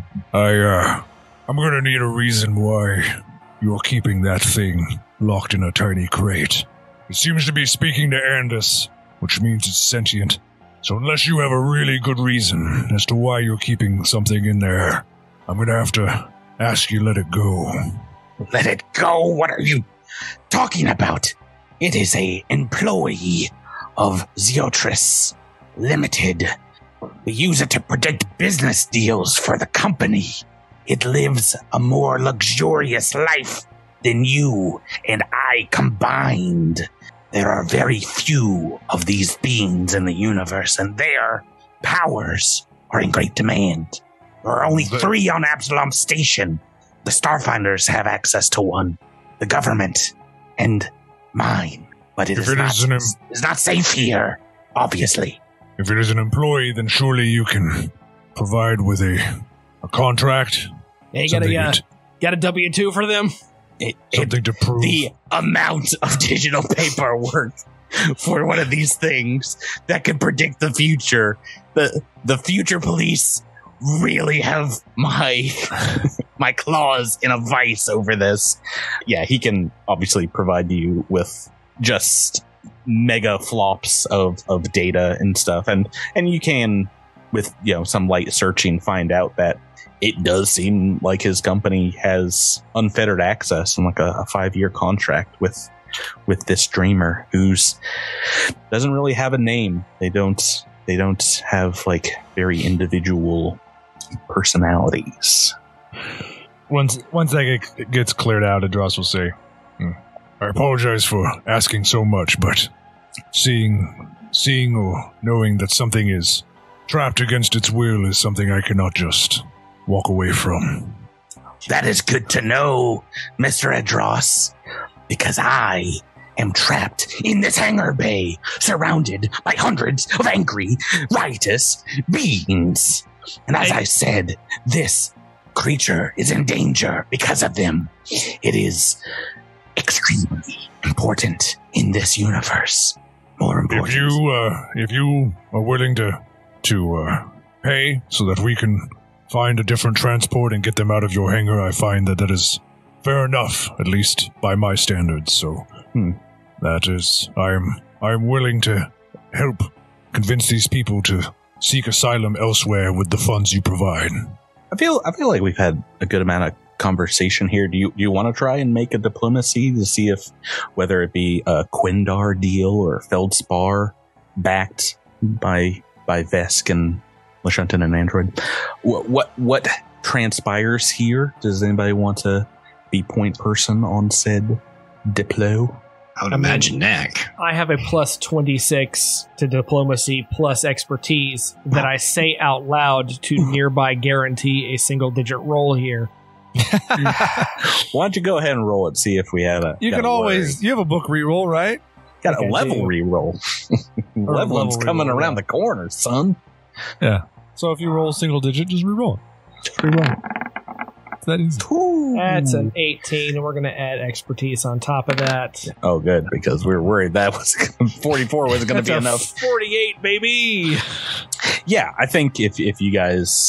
S6: I'm gonna need a reason why you're keeping that thing locked in a tiny crate. It seems to be speaking to Andis, which means it's sentient. So unless you have a really good reason as to why you're keeping something in there, I'm gonna have to ask you let it go.
S7: Let it go? What are you talking about? It is a employee of Zeotris Limited. We use it to predict business deals for the company. It lives a more luxurious life than you and I combined. There are very few of these beings in the universe, and their powers are in great demand. There are only 3 on Absalom Station. The Starfinders have access to 1. The government and mine. But it is not safe here, obviously.
S6: If it is an employee, then surely you can provide with a contract.
S4: Yeah, you got a W-2 for them?
S6: Something to prove.
S7: The amount of digital paperwork for one of these things that can predict the future. The future police really have my claws in a vice over this. Yeah, he can obviously provide you with just mega flops of data and stuff, and you can, with some light searching, find out that it does seem like his company has unfettered access and like a 5-year contract with this dreamer who's doesn't really have a name. They don't have like very individual personalities.
S6: Once that gets cleared out, Adros will say, I apologize for asking so much, but seeing or knowing that something is trapped against its will is something I cannot just walk away from.
S7: That is good to know, Mr. Adros, because I am trapped in this hangar bay, surrounded by hundreds of angry, riotous beings. And as I said, this creature is in danger because of them. It is extremely important in this universe. More important.
S6: If you are willing to pay so that we can find a different transport and get them out of your hangar, I find that is fair enough, at least by my standards. So that is, I'm willing to help convince these people to seek asylum elsewhere with the funds you provide.
S2: I feel like we've had a good amount of conversation here. Do you want to try and make a diplomacy to see if whether it be a Quindar deal or Feldspar backed by Vesk and Lashunton and Android? What transpires here? Does anybody want to be point person on said diplo?
S8: I would imagine Nick.
S4: I have a plus 26 to diplomacy plus expertise that I say out loud to nearby guarantee a single-digit roll here.
S2: Why don't you go ahead and roll it, see if we have a...
S6: You can always... You have a book reroll, right?
S2: Got a level reroll. Leveling's coming around the corner, son.
S6: Yeah. So if you roll a single digit, just reroll it. Just reroll it. It's that easy.
S4: That's an 18, and we're going to add expertise on top of that.
S2: Oh, good, because we were worried that was 44 wasn't going to be enough.
S4: 48, baby!
S2: Yeah, I think if you guys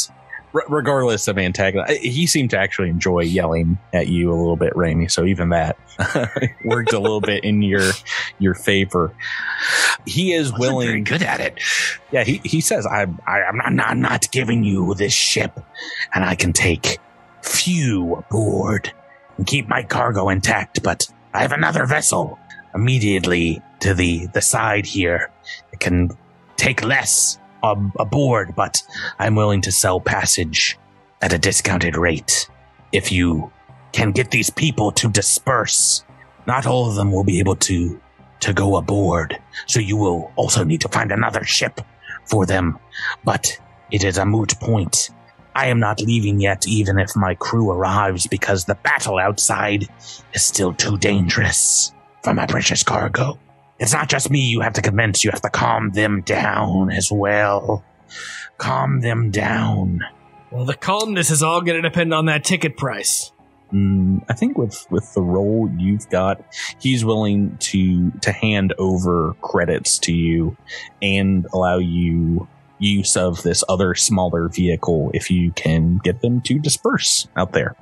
S2: regardless of antagonist, he seemed to actually enjoy yelling at you a little bit, Raimi. So even that worked a little bit in your favor. He is willing.
S7: Very good at it.
S2: Yeah, he says, I'm not giving you this ship, and I can take few aboard and keep my cargo intact, but I have another vessel immediately to the side here. It can take less aboard, but I'm willing to sell passage at a discounted rate. If you can get these people to disperse, not all of them will be able to go aboard, so you will also need to find another ship for them. But it is a moot point. I am not leaving yet, even if my crew arrives, because the battle outside is still too dangerous for my precious cargo. It's not just me you have to convince, you have to calm them down as well. Calm them down.
S4: Well, the calmness is all going to depend on that ticket price.
S2: I think with the role you've got, he's willing to hand over credits to you and allow you use of this other smaller vehicle if you can get them to disperse out there.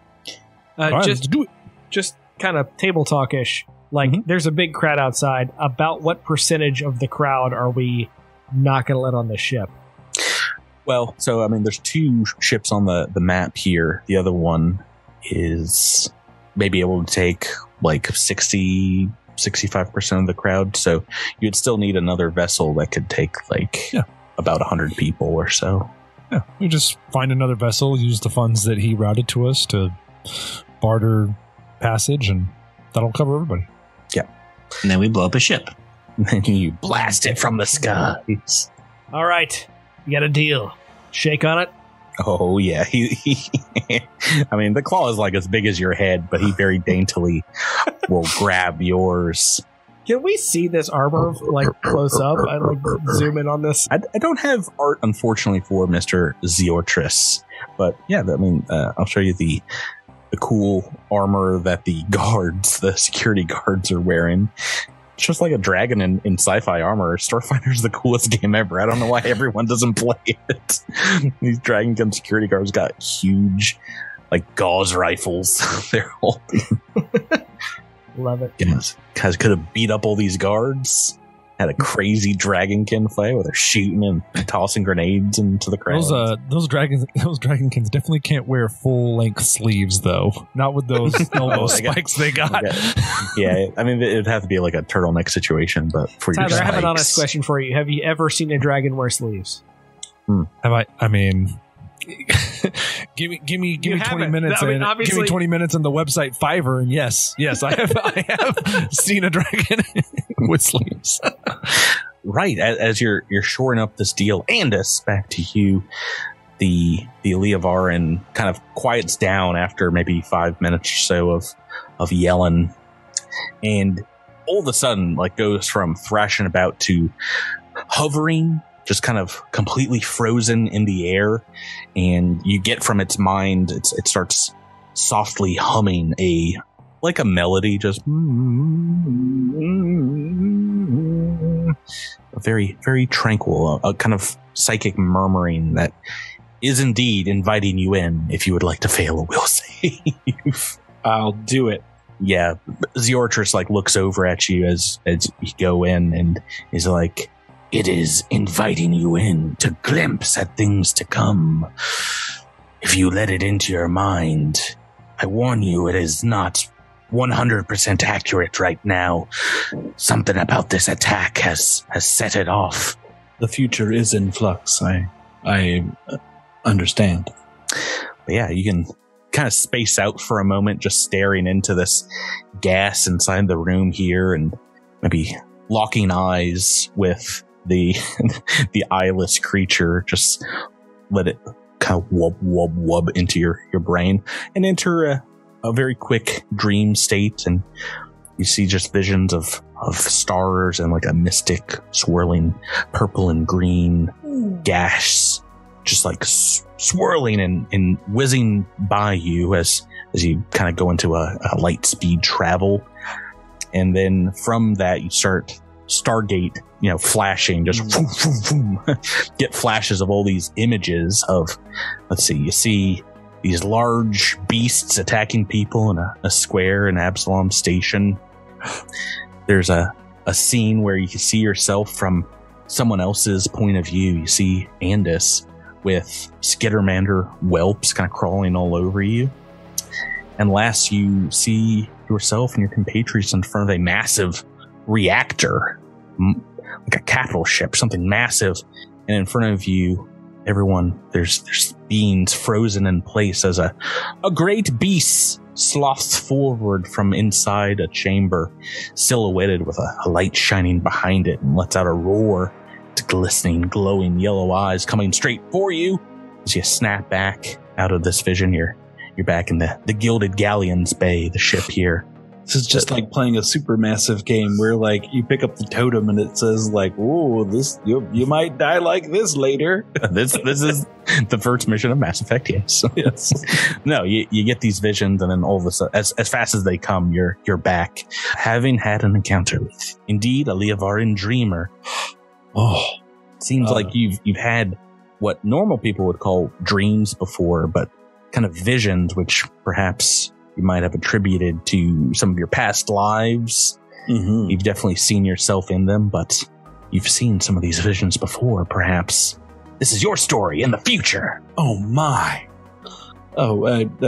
S4: Just kind of table talk-ish. Like, there's a big crowd outside. About what percentage of the crowd are we not going to let on the ship?
S2: Well, so, I mean, there's 2 ships on the map here. The other one is maybe able to take, like, 65% of the crowd. So you'd still need another vessel that could take, like, about 100 people or so.
S6: Yeah, we just find another vessel, use the funds that he routed to us to barter passage, and that'll cover everybody.
S2: Yeah.
S7: And then we blow up a ship.
S2: And then you blast it from the skies.
S4: All right. You got a deal. Shake on it?
S2: Oh, yeah. He I mean, the claw is like as big as your head, but he very daintily will grab yours.
S4: Can we see this armor, like, close up? I like zoom in on this.
S2: I don't have art, unfortunately, for Mr. Zeortris, but yeah, I mean, I'll show you the cool armor that the security guards are wearing. It's just like a dragon in sci-fi armor. Starfinder's the coolest game ever. I don't know why everyone doesn't play it. These Dragonkin security guards got huge, like, gauze rifles they're holding.
S4: Love it.
S2: Yes. Guys could have beat up all these guards. Had a crazy Dragonkin fight where they're shooting and tossing grenades into the crowd.
S6: Those Dragonkins definitely can't wear full length sleeves, though. Not with those spikes they got.
S2: Yeah, I mean, it'd have to be like a turtleneck situation, but for your
S4: Tyler, I have an honest question for you. Have you ever seen a dragon wear sleeves?
S6: Have I? I mean, give me 20 minutes. Give me 20 minutes on the website Fiverr, and yes, I have seen a dragon with sleeves.
S2: Right, as you're shoring up this deal, Andis, back to you. The Leovaran kind of quiets down after maybe 5 minutes or so of yelling, and all of a sudden, like, goes from thrashing about to hovering, just kind of completely frozen in the air, and you get from its mind, it starts softly humming a melody, just very, very tranquil, a kind of psychic murmuring that is indeed inviting you in if you would like to fail a will save.
S5: I'll do it.
S2: Yeah, Zeortris, like, looks over at you as you go in and is like, "It is inviting you in to glimpse at things to come. If you let it into your mind, I warn you, it is not 100% accurate right now. Something about this attack has set it off."
S5: The future is in flux. I understand.
S2: But yeah, you can kind of space out for a moment, just staring into this gas inside the room here, and maybe locking eyes with the eyeless creature. Just let it kind of wub into your brain and enter a very quick dream state, and you see just visions of stars and like a mystic swirling purple and green gas just like swirling and whizzing by you as you kind of go into a light speed travel. And then from that, you start Stargate, flashing, just vroom, vroom, get flashes of all these images of, let's see, you see these large beasts attacking people in a square in Absalom Station. There's a scene where you can see yourself from someone else's point of view. You see Andis with Skittermander whelps kind of crawling all over you. And last, you see yourself and your compatriots in front of a massive reactor, like a capital ship, something massive. And in front of you, everyone, there's beings frozen in place as a great beast sloughs forward from inside a chamber, silhouetted with a light shining behind it, and lets out a roar. It's glistening, glowing yellow eyes coming straight for you. As you snap back out of this vision, you're back in the Gilded Galleons Bay, the ship here.
S5: This is just like playing a supermassive game where, like, you pick up the totem and it says, like, "Ooh, this you might die like this later."
S2: This is the first mission of Mass Effect. Yes. No, you get these visions, and then all of a sudden, as fast as they come, you're back, having had an encounter with, indeed, a Leovarian dreamer. Oh, seems like you've had what normal people would call dreams before, but kind of visions, which perhaps you might have attributed to some of your past lives. Mm-hmm. You've definitely seen yourself in them, but you've seen some of these visions before. Perhaps this is your story in the future.
S5: Oh my! Oh,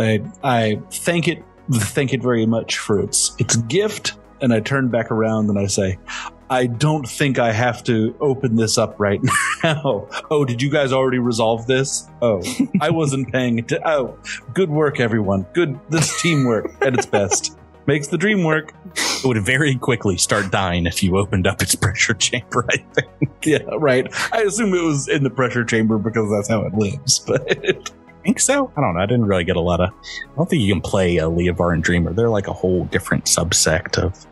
S5: I thank it very much for its gift. And I turn back around and I say, I don't think I have to open this up right now. Oh, did you guys already resolve this? Oh, I wasn't paying attention. Oh, good work, everyone. Good. This teamwork at its best makes the dream work.
S2: It would very quickly start dying if you opened up its pressure chamber, I think.
S5: Yeah, right. I assume it was in the pressure chamber because that's how it lives, but...
S2: I think so. I don't know. I didn't really get a lot of... I don't think you can play a Leovaran Dreamer. They're like a whole different subsect of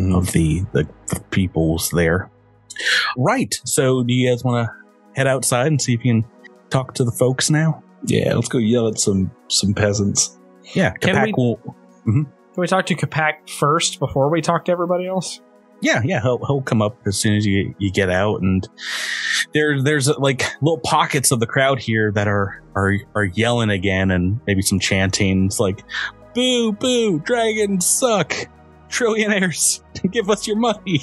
S2: the peoples there. Right. So do you guys want to head outside and see if you can talk to the folks now?
S5: Yeah, let's go yell at some peasants.
S2: Yeah.
S4: Can we talk to Capac first before we talk to everybody else?
S2: Yeah. He'll come up as soon as you get out, and there's like little pockets of the crowd here that are yelling again, and maybe some chanting. It's like, boo, boo, dragons suck. Trillionaires, give us your money.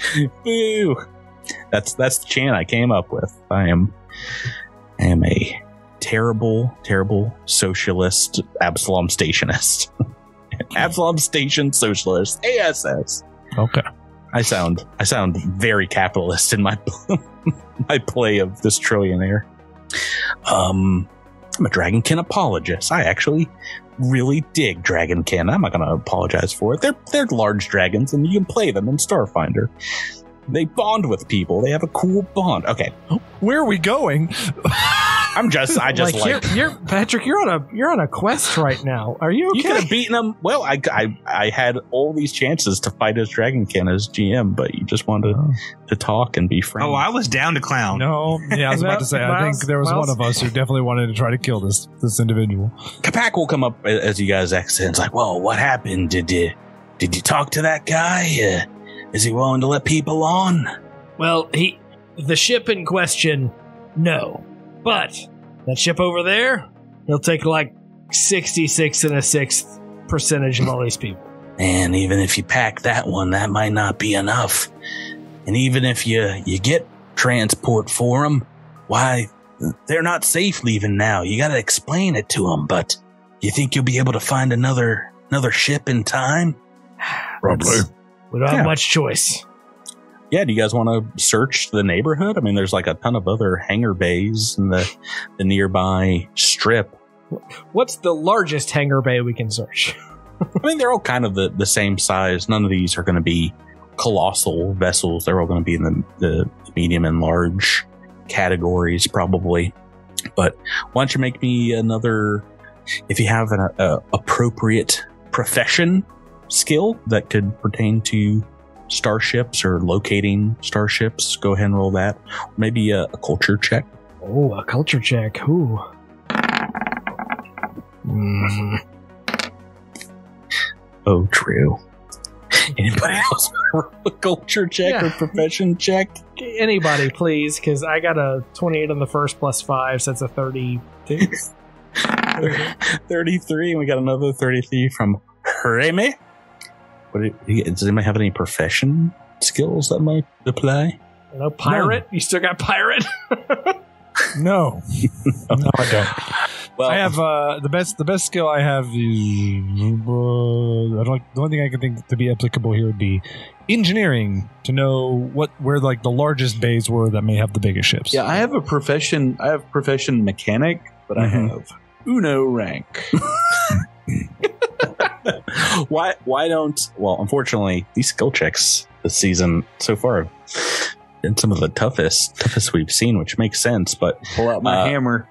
S2: Boo. That's the chant I came up with. I am a terrible, terrible socialist Absalom Stationist. Absalom Station Socialist, ASS.
S6: Okay.
S2: I sound very capitalist in my my play of this trillionaire. I'm a Dragonkin apologist. I actually really dig Dragonkin. I'm not going to apologize for it. They're large dragons, and you can play them in Starfinder. They bond with people. They have a cool bond. Okay,
S6: where are we going?
S2: I just like
S4: you're Patrick. You're on a quest right now. Are you okay?
S2: You could have beaten them. Well, I had all these chances to fight as Dragonkin as GM, but you just wanted to talk and be friends.
S8: Oh, I was down to clown.
S6: No, yeah, I was about to say. I think there was one of us who definitely wanted to try to kill this individual.
S2: Capac will come up as you guys exit. It's like, well, what happened? Did you talk to that guy? Is he willing to let people on?
S4: Well, the ship in question, no. But that ship over there, he'll take like 66 1/6% of all these people.
S7: And even if you pack that one, that might not be enough. And even if you get transport for them, why, they're not safe leaving now. You got to explain it to them. But you think you'll be able to find another ship in time?
S6: Probably.
S4: We don't have much choice.
S2: Yeah, do you guys want to search the neighborhood? I mean, there's like a ton of other hangar bays in the nearby strip.
S4: What's the largest hangar bay we can search?
S2: I mean, they're all kind of the same size. None of these are going to be colossal vessels. They're all going to be in the medium and large categories, probably. But why don't you make me another, if you have an appropriate profession skill that could pertain to starships or locating starships, go ahead and roll that. Maybe a culture check.
S4: Oh, a culture check. Ooh.
S2: Oh, true. Anybody else want a culture check or profession check?
S4: Anybody, please, because I got a 28 on the first plus 5, so that's a 32.
S2: 33, and we got another 33 from Remy. Does anybody have any profession skills that might apply?
S4: No, pirate? No. You still got pirate?
S6: No. No, I don't. Well, I have the best skill I have is the only thing I can think to be applicable here would be engineering, to know where like the largest bays were that may have the biggest ships.
S5: Yeah, I have profession mechanic, but I have Uno rank.
S2: Why don't? Well, unfortunately, these skill checks this season so far have been some of the toughest we've seen, which makes sense. But
S5: pull out my hammer.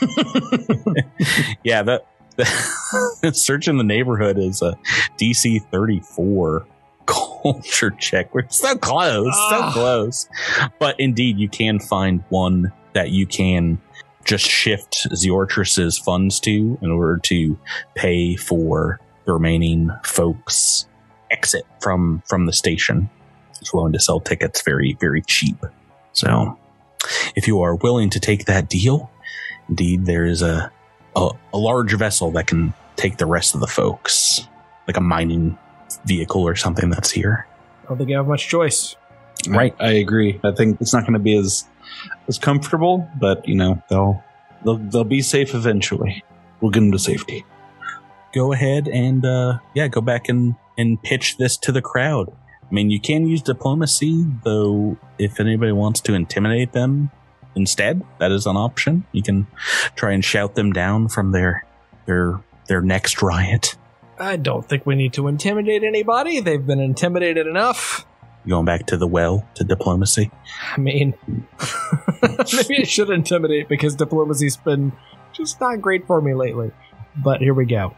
S2: Yeah, the search in the neighborhood is a DC 34 culture check. We're so close. But indeed, you can find one that you can just shift Ziortrus's funds to in order to pay for the remaining folks' exit from the station. It's willing to sell tickets very, very cheap. So if you are willing to take that deal, indeed, there is a large vessel that can take the rest of the folks, like a mining vehicle or something that's here.
S4: I don't think you have much choice.
S2: Right.
S5: I agree. I think it's not going to be as comfortable, but they'll be safe eventually. We'll get them to safety.
S2: Go ahead and go back and pitch this to the crowd. I mean, you can use diplomacy, though. If anybody wants to intimidate them instead, that is an option. You can try and shout them down from their next riot.
S4: I don't think we need to intimidate anybody. They've been intimidated enough.
S2: Going back to the well, to diplomacy.
S4: I mean, maybe I should intimidate, because diplomacy's been just not great for me lately. But here we go.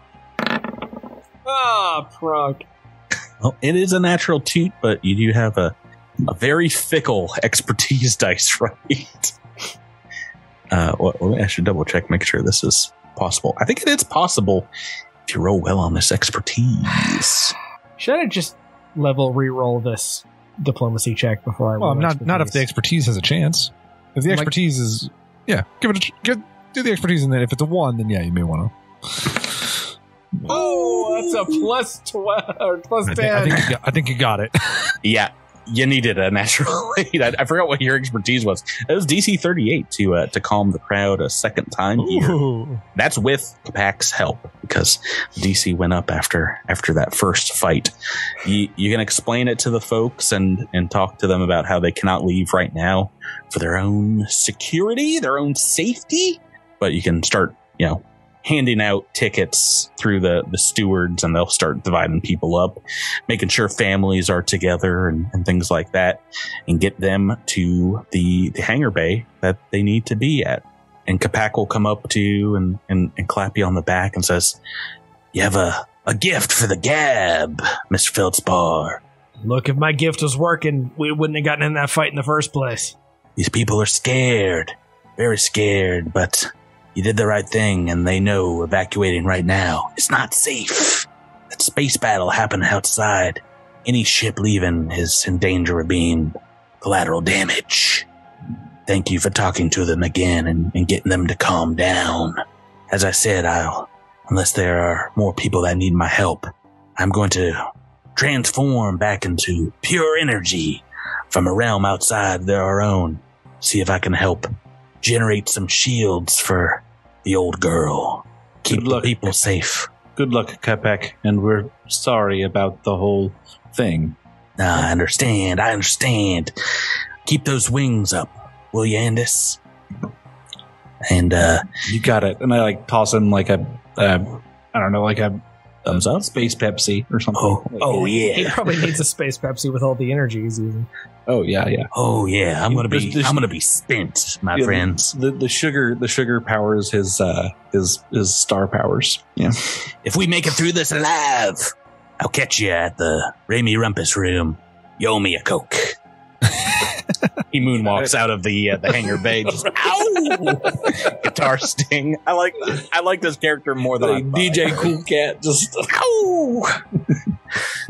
S4: Prog.
S2: Well, it is a natural toot, but you do have a very fickle expertise dice, right? I should double check, make sure this is possible. I think it is possible if you roll well on this expertise.
S4: Should I just level re-roll this diplomacy check before I roll?
S6: Well, not if the expertise has a chance. If the expertise is, do the expertise, and then if it's a 1, then you may want to.
S4: Oh, that's a plus 12 or plus 10.
S6: I think you got it.
S2: Yeah, you needed a natural lead. I forgot what your expertise was. It was DC 38 to calm the crowd a second time here. That's with Capac's help, because DC went up after that first fight. You can explain it to the folks and talk to them about how they cannot leave right now for their own security, their own safety. But you can start, handing out tickets through the stewards, and they'll start dividing people up, making sure families are together and things like that, and get them to the hangar bay that they need to be at. And Capac will come up to you and clap you on the back and says, "You have a gift for the gab, Mr. Feldspar."
S4: Look, if my gift was working, we wouldn't have gotten in that fight in the first place.
S7: These people are scared, very scared, but you did the right thing, and they know evacuating right now is not safe. That space battle happened outside. Any ship leaving is in danger of being collateral damage. Thank you for talking to them again and getting them to calm down. As I said, unless there are more people that need my help, I'm going to transform back into pure energy from a realm outside our own. See if I can help generate some shields for the old girl. Keep the people safe.
S5: Good luck, Capac, and we're sorry about the whole thing.
S7: I understand. Keep those wings up, will you, Andis? And
S5: you got it. And I toss him like a
S2: thumbs up,
S5: space Pepsi or something.
S7: Oh yeah.
S4: He probably needs a space Pepsi with all the energy he's using.
S5: Oh yeah.
S7: Oh yeah. I'm gonna be spent, my friends.
S5: The sugar powers his star powers. Yeah.
S7: If we make it through this alive, I'll catch you at the Ramy Rumpus room. You owe me a Coke.
S2: He moonwalks out of the hangar bay. Just ow! Guitar sting. I like this character more than
S5: DJ Cool Cat. Just ow!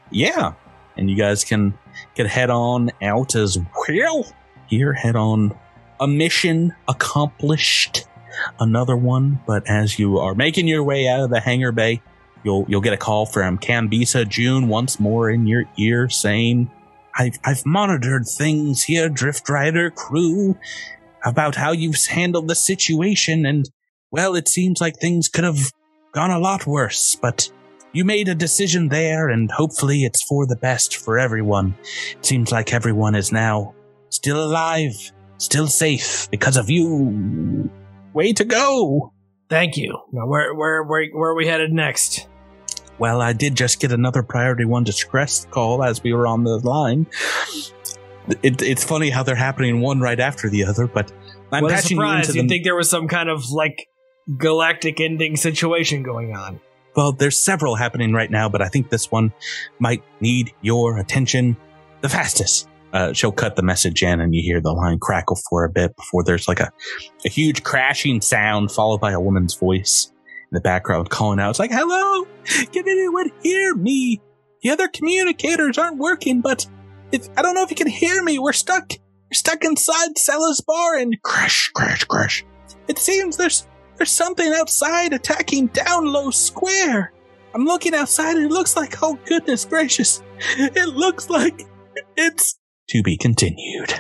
S2: Yeah. And you guys can head on out as well. Here, head on. A mission accomplished. Another one. But as you are making your way out of the hangar bay, you'll get a call from Cambisa June once more in your ear saying, I've monitored things here, Drift Rider crew, about how you've handled the situation, and, well, it seems like things could have gone a lot worse, but you made a decision there, and hopefully it's for the best for everyone. It seems like everyone is now still alive, still safe, because of you. Way to go!
S4: Thank you. Now, where are we headed next?
S2: Well, I did just get another Priority 1 distress call as we were on the line. It's funny how they're happening one right after the other, but I'm
S4: what
S2: patching
S4: a surprise.
S2: you into
S4: You'd think there was some kind of, galactic ending situation going on.
S2: Well, there's several happening right now, but I think this one might need your attention the fastest. She'll cut the message in, and you hear the line crackle for a bit before there's a huge crashing sound followed by a woman's voice in the background calling out. It's like, hello, can anyone hear me? The other communicators aren't working, but I don't know if you can hear me. We're stuck inside Cella's bar, and crash. It seems there's something outside attacking Downlow Square. I'm looking outside, and it looks like, oh goodness gracious, it looks like it's to be continued.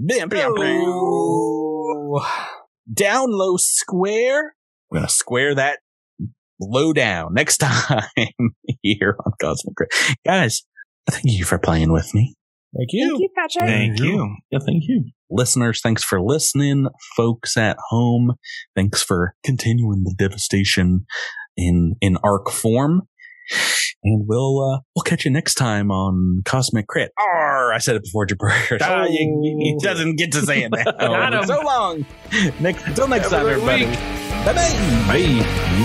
S2: Downlow Square. I'm going to square that low down next time here on Cosmic Crit. Guys, thank you for playing with me.
S4: Thank you.
S3: Thank you, Patrick.
S8: Thank you.
S2: Yeah, thank you. Listeners, thanks for listening. Folks at home, thanks for continuing the devastation in ARC form. And we'll catch you next time on Cosmic Crit. I said it before Jabber. He doesn't get to say it now.
S4: Got him.
S2: So long. Until next time, everybody. Bye-bye.
S6: Bye.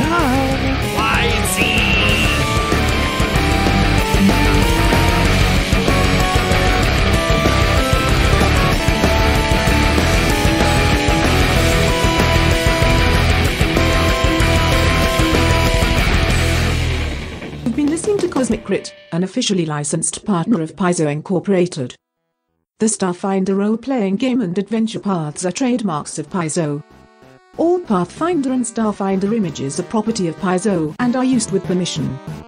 S1: You've been listening to Cosmic Crit, an officially licensed partner of Paizo Incorporated. The Starfinder role-playing game and adventure paths are trademarks of Paizo. All Pathfinder and Starfinder images are property of Paizo and are used with permission.